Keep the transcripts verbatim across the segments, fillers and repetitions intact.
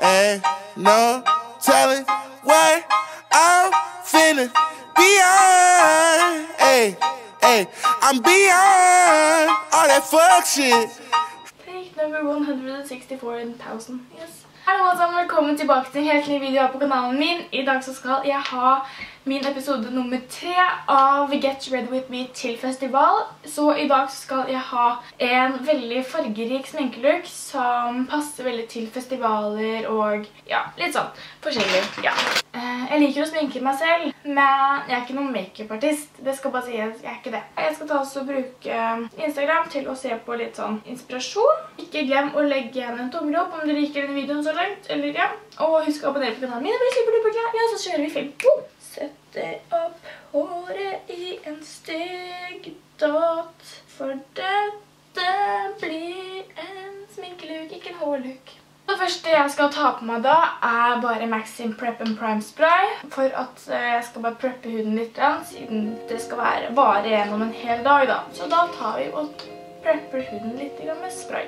Ain't no telling what I'm finna be on. Hey, hey, I'm beyond all that fuck shit. Take number one hundred sixty-four thousand. Yes. Hallo alle sammen, velkommen tilbake til en helt ny video her på kanalen min. I dag så skal jeg ha min episode nummer tre av Get Ready With Me til festival. Så i dag så skal jeg ha en veldig fargerik sminkelook som passer veldig til festivaler og ja, litt sånn forskjellig. Ja. Jeg liker å sminke meg selv, men jeg er ikke noen make-up-artist. Det skal bare sies, jeg er ikke det. Jeg skal ta også bruke Instagram til å se på litt sånn inspirasjon. Ikke glem å legge igjen en tommel opp om du liker denne videoen så langt, eller ja. Og husk å abonnere på kanalen min, jeg blir superduperglad. Ja, så kjører vi film. Boom! Sette opp håret i en stygg dot, for dette blir en sminkelook, ikke en hårlook. Det første jeg skal ta på meg da er bare Maxim Prep and Prime Spray, for at jeg skal bare preppe huden litt, siden det skal være bare gjennom en hel dag da. Så da tar vi og prepper huden litt med spray.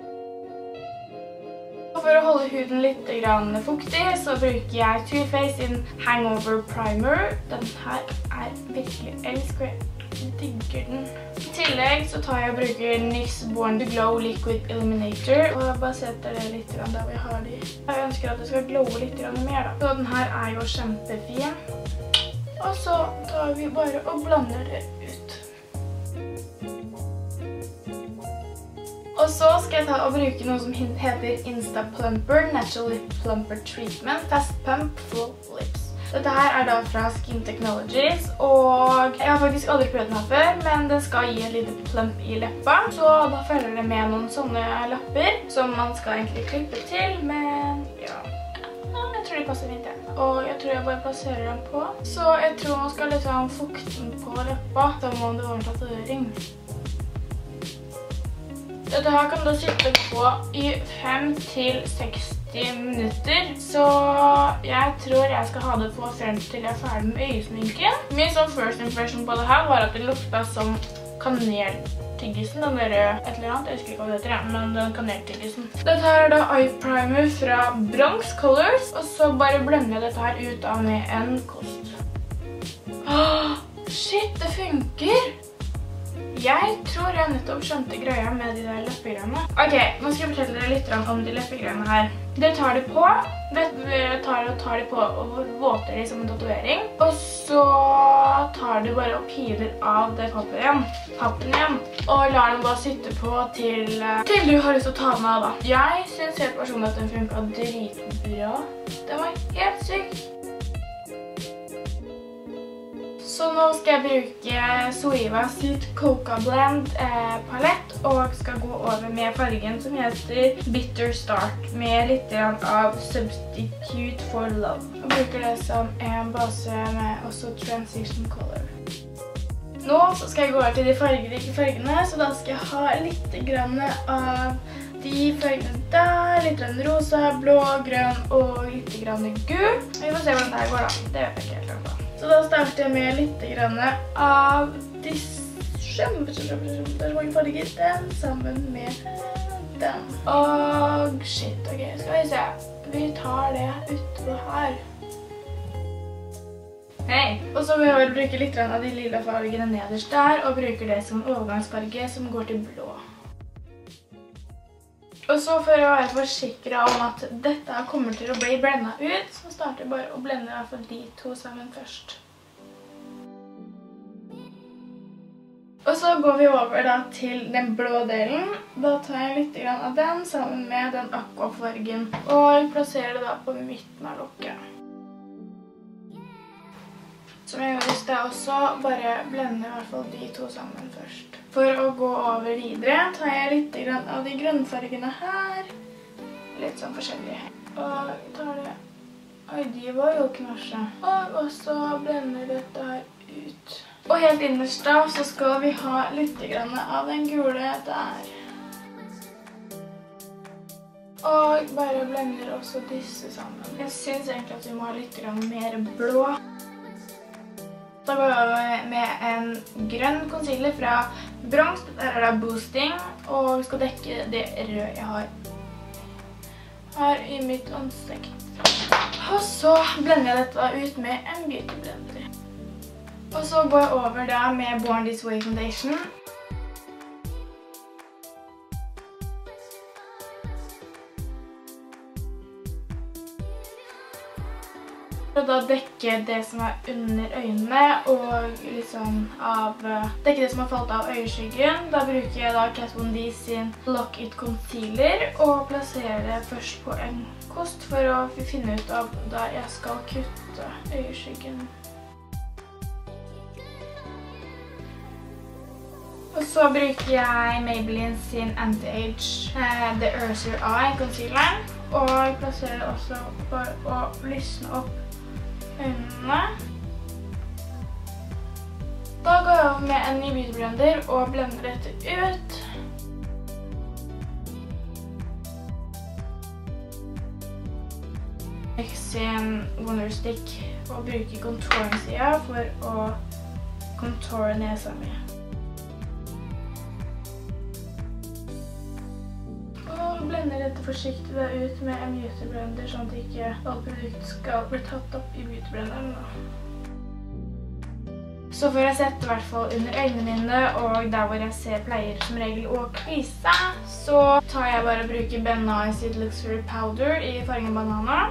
For å holde huden litt fuktig så bruker jeg Too Faced sin Hangover Primer. Den her er virkelig elsker. Jeg digger den. I tillegg så tar jeg og bruker N Y X Born to Glow Liquid Illuminator. Og jeg bare setter det litt der hvor jeg har de. Jeg ønsker at det skal glowe litt mer da. Så den her er jo kjempefin. Og så tar vi bare og blander det ut. Og så skal jeg ta og bruke noe som heter Insta Plumper Natural Lip Plumper Treatment Fast Pump Full Lips. Dette her er da fra Skin Technologies, og jeg har faktisk aldri prøvd den her før, men den skal gi et lite plump i leppa. Så da følger det med noen sånne lapper som man skal egentlig klippe til, men ja, jeg tror de passer fint igjen. Og jeg tror jeg bare plasserer den på. Så jeg tror man skal litt sånn fukte den på leppa, som om det var en tatovering. Dette her kan du sitte på i fem til seksti minutter, så jeg tror jeg skal ha det på frem til jeg er ferdig med øyesminken. Min sånn first impression på det her var at det lukta som kaneltyggisen, den der et eller annet, jeg husker ikke hva det heter, men den kaneltyggisen. Dette her er da eye primer fra Bronx Colors, og så bare blender jeg dette her ut av med en kost. Åh, shit, det funker! Jeg tror jeg nettopp skjønte greia med de der leppegreiene. Ok, nå skal jeg fortelle dere litt om de leppegreiene her. Dere tar det på, dere tar og tar det på og våter de som en tatovering. Og så tar du bare og piler av det pappen igjen, pappen igjen og lar den bare sitte på til, til du har lyst til å ta den av da. Jeg synes helt personlig at den funket dritbra. Den var helt syk. Så nå skal jeg bruke Zoeva sitt Coca Blend eh, palett og skal gå over med fargen som heter Bitter Start med litt av Substitute for Love. Jeg bruker det som en base med også Transition Color. Nå så skal jeg gå over til de fargerike fargene, så da skal jeg ha litt grann av de fargene der, litt grann rosa, blå, grønn og litt grann gul. Vi får se hvordan det her går da, det vet jeg ikke helt da. Så da starter jeg med litt grann av disse kjempe, kjempe, kjempe, det er mange farger, den sammen med den. Og shit, ok, skal vi se. Vi tar det utpå her. Hei! Og så vil jeg bruke litt av de lilla fargene nederst der, og bruker det som overgangsfarge som går til blå. Og så for å være forsikret om at dette kommer til å bli blendet ut, så starter jeg bare å blende i hvert fall de to sammen først. Og så går vi over da til den blå delen. Da tar jeg litt av den sammen med den aquafargen, og plasserer det da på midten av lokket. Som jeg gjør i sted også, bare blende i hvert fall de to sammen først. For å gå over videre tar jeg litt av de grønnfargene her. Litt sånn forskjellige. Og jeg tar det. Oi, de var jo knasje. Og så blender dette her ut. Og helt innerst da så skal vi ha litt av den gule der. Og bare blender også disse sammen. Jeg synes egentlig at vi må ha litt mer blå. Da går jeg over med en grønn concealer fra Bronx. Der er det boosting, og vi skal dekke det røde jeg har her i mitt ansikt. Og så blender jeg dette ut med en beauty blender. Og så går jeg over da med Born This Way Foundation. For å da dekke det som er under øynene, og liksom av, dekke det som har falt av øyeskyggen. Da bruker jeg da Kat Von D sin Lock It Concealer, og plasserer det først på en kost for å finne ut av da jeg skal kutte øyeskyggen. Og så bruker jeg Maybelline sin Anti-Age uh, The Urser Eye Concealer, og jeg plasserer det også for å lysne opp øynene. Da går jeg over med en ny beauty blender og blender dette ut. Jeg ser en Wonder Stick og bruker contouring-siden for å contoure nesa mi. Og blender dette forsiktig ut med en beauty blender, sånn at ikke alt produkt skal bli tatt opp i beauty blenderen. Så får jeg sette i hvert fall under øynene mine, og der hvor jeg ser pleier som regel å kvise, så tar jeg bare og bruker Ben Nye sitt Luxury Powder i fargen banana.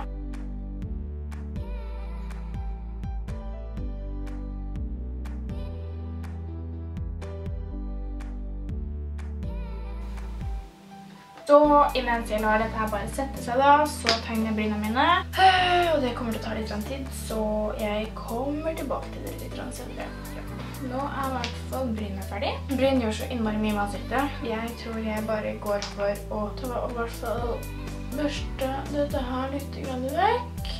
Så imens jeg lar dette her bare sette seg da, så tegner jeg brynene mine. Og det kommer til å ta litt tid, så jeg kommer tilbake til dere litt senere. Ja. Nå er i hvert fall brynene ferdig. Bryn gjør så innmari mye med ansiktet. Jeg tror jeg bare går for å ta og i hvert fall børste dette her litt grann vekk.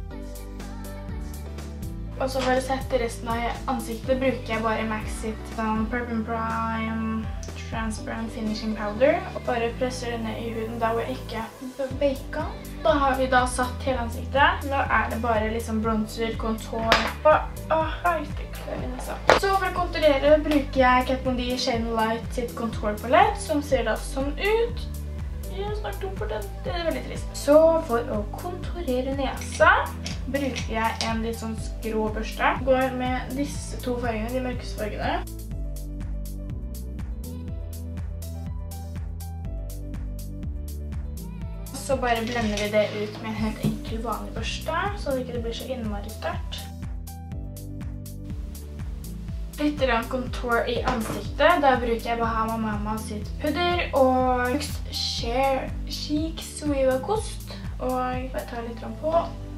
Og så for å sette resten av ansiktet bruker jeg bare MAC sitt Purple Prime Transparent Finishing Powder. Og bare presser det ned i huden der hvor jeg ikke er baka. Da har vi da satt hele ansiktet. Nå er det bare liksom bronzer, contour og åh, klør i nesa. Så for å konturere bruker jeg Kat Von D Shine Light sitt contour palette, som ser da sånn ut. Jeg er snart tom for den. Det er veldig trist. Så for å konturere nesa bruker jeg en litt sånn skrå børste. Går med disse to fargene, de mørkeste fargene. Så bare blender vi det ut med en helt enkel vanlig børste, så det ikke blir så innmari sterkt. Litt contour i ansiktet. Da bruker jeg Bahama Mama sitt pudder og Sheer Chic Suiva Kost. Og jeg tar litt på.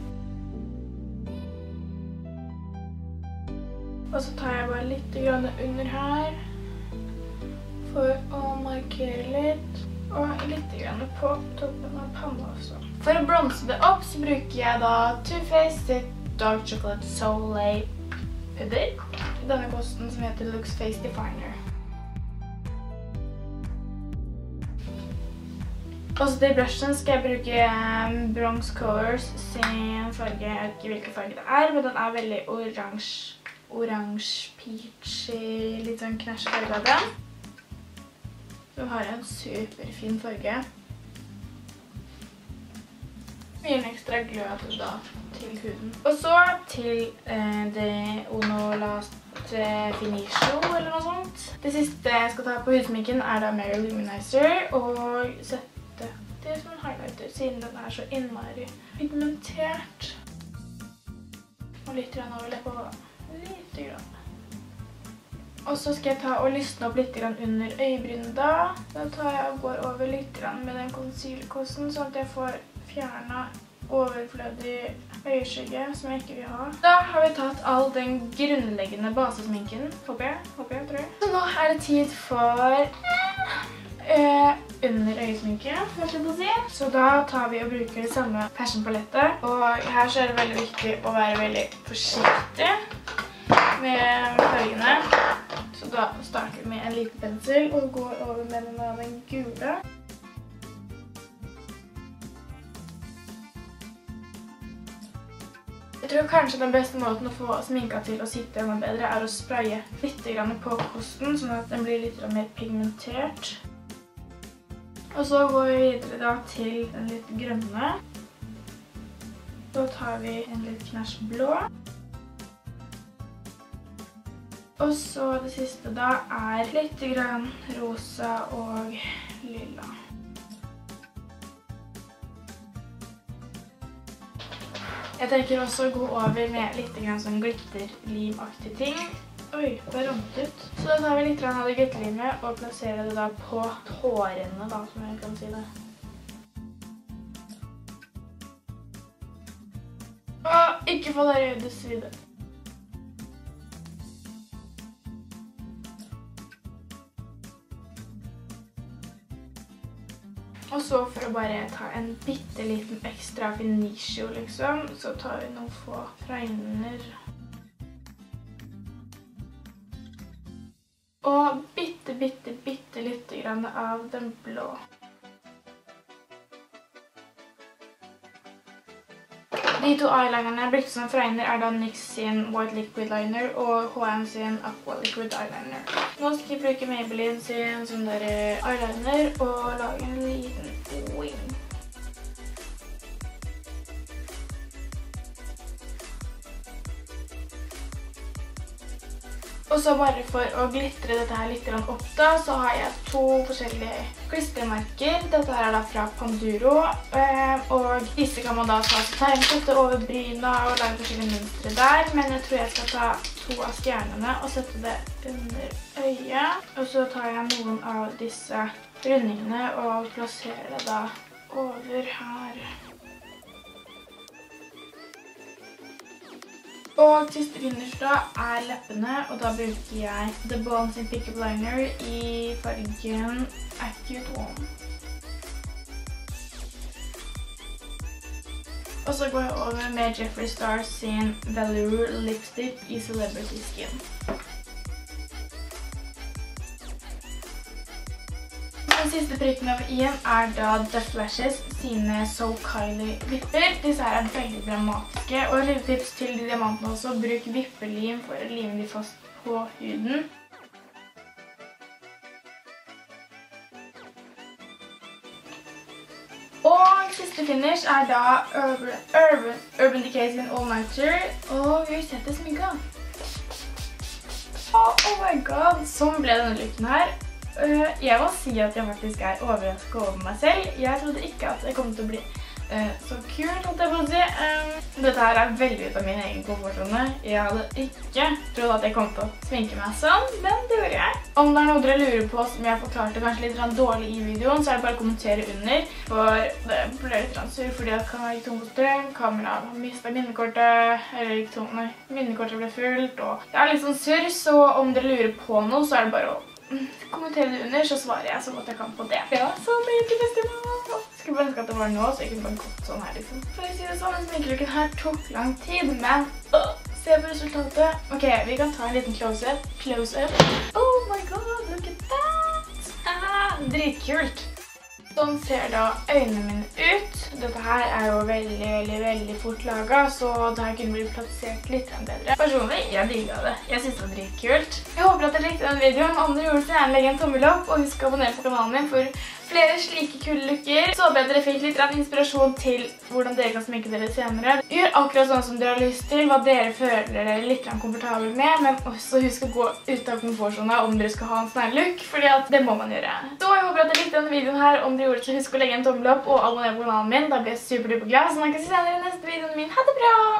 Og så tar jeg bare litt under her for å markere litt. Og litt på toppen av panna også. For å bronse det opp så bruker jeg da Too Faced sitt Dark Chocolate Soleil pudder. Denne kosten som heter Lux Face Definer. Og så til brushen skal jeg bruke Bronze Colors sin farge. Jeg vet ikke hvilken farge det er, men den er veldig oransje. Oransje, peachy, litt sånn knæsj farge av den. Den har en superfin farge. Gir en ekstra glød da til huden. Og så til eh, det Ono Last Finisho eller noe sånt. Det siste jeg skal ta på hudsminken er da Mary Luminizer og sette det som en highlighter siden den er så innmari pigmentert. Og litt grann over leppa. Litt grann. Og så skal jeg ta og lysne opp litt grann under øyebrynene da. Da tar jeg og går over litt grann med den concealer-kosten, sånn at jeg får fjernet overflødig øyeskygge som jeg ikke vil ha. Da har vi tatt all den grunnleggende basesminken, håper jeg, håper jeg, tror jeg. Så nå er det tid for øh, under øyesminke, måtte jeg på å si. Så da tar vi og bruker det samme fashion-palettet. Og her så er det veldig viktig å være veldig forsiktig med fargene. Så da starter vi med en liten pensel og går over med den, den gule. Jeg tror kanskje den beste måten å få sminka til å sitte enda bedre er å spraye litt på kosten, sånn at den blir litt mer pigmentert. Og Og så går vi videre da til den litt grønne. Så tar vi en litt knæsj blå. Og så det siste da er litt grann rosa og lilla. Jeg tenker også å gå over med litt grann sånn glitterlimaktig ting. Oi, det rant ut. Så da tar vi litt av det glitterlimet og plasserer det da på tårene da, som jeg kan si det. Og ikke få dere i det svide. Og så for å bare ta en bitteliten ekstra finisjo liksom, så tar vi noen få fregner. Og bitte, bitte, bitte litt grann av den blå. De to eyelinerne jeg brukte som fregner er da NYX sin White Liquid Liner og H and M sin Aqua Liquid Eyeliner. Nå skal jeg bruke Maybelline sin sånn der eyeliner og lage en liten wing. Og så bare for å glittre dette her litt opp da, så har jeg to forskjellige klistremerker. Dette her er da fra Panduro, og disse kan man da ta tegnsette over bryna og lage forskjellige mønstre der. Men jeg tror jeg skal ta to av stjernene og sette det under øyet. Og så tar jeg noen av disse rundingene og plasserer det da over her. Og siste finish da er leppene, og da bruker jeg The Balm sin Pick-up Liner i fargen Acute One. Og så går jeg over med Jeffree Star sin Velour Lipstick i Celebrity Skin. Den siste prikken over i-en er da The Flashes sine So Kylie vipper. Disse her er veldig dramatiske, og et lite tips til de diamantene også. Bruk vippelim for å lime de fast på huden. Og siste finish er da Urban, Urban, Urban Decay sin All Nighter, og vi setter smykka. Oh, oh my god, sånn ble denne looken her. Uh, jeg må si at jeg faktisk er overrasket over meg selv. Jeg trodde ikke at jeg kom til å bli uh, så kult, at jeg får si. Um, dette her er veldig ut av min egen komfortzone. Jeg hadde ikke trodd at jeg kom til å sminke meg sånn, men det gjorde jeg. Om det er noe dere lurer på som jeg forklarte kanskje litt dårlig i videoen, så er det bare å kommentere under. For det ble litt sur fordi at kan være litt tom på strøm, kameraet har mistet minnekortet, eller ikke tom, nei, minnekortet ble fullt, og det er litt sånn surr, så om dere lurer på noe, så er det bare å kommentere det under, så svarer jeg så godt jeg kan på det. Ja, så mye til festival. Skulle bare ønske at det var nå, så jeg kunne bare gått sånn her, liksom. For å si det sånn, sminkelooken her tok lang tid, men uh, se på resultatet. Ok, vi kan ta en liten close-up. Close-up. Oh my god, look at that! Ah, dritkult! Sånn ser da øynene mine ut. Dette her er jo veldig, veldig, veldig fort laget, så det her kunne bli plassert litt bedre. Personlig, jeg digget det. Jeg synes det var dritkult. Jeg håper at dere likte denne videoen. Om dere gjorde det, så gjerne legg en tommel opp, og husk å abonnere på kanalen min for flere slike kule looker. Så håper jeg dere fikk litt inspirasjon til hvordan dere kan sminke dere senere. Gjør akkurat sånn som dere har lyst til, hva dere føler dere litt komfortabel med, men også husk å gå ut av komfortzona om dere skal ha en sånn look, fordi at det må man gjøre. Så jeg håper at dere likte denne videoen her. Om dere gjorde det, så husk å legge en tommel opp og abonnere på kanalen min. Da blir jeg superduper glad. Så snakkes vi senere i neste videoen min. Ha det bra!